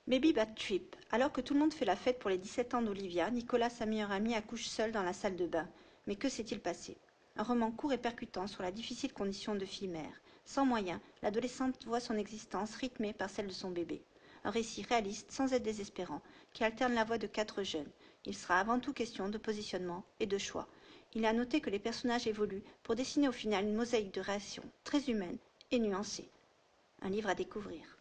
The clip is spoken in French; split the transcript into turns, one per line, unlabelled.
Baby Bad Trip. Alors que tout le monde fait la fête pour les 17 ans d'Olivia, Nicolas, sa meilleure amie, accouche seule dans la salle de bain. Mais que s'est-il passé? Un roman court et percutant sur la difficile condition de fille-mère. Sans moyens, l'adolescente voit son existence rythmée par celle de son bébé. Un récit réaliste, sans être désespérant, qui alterne la voix de 4 jeunes. Il sera avant tout question de positionnement et de choix. Il est à noter que les personnages évoluent pour dessiner au final une mosaïque de réactions très humaines et nuancées. Un livre à découvrir.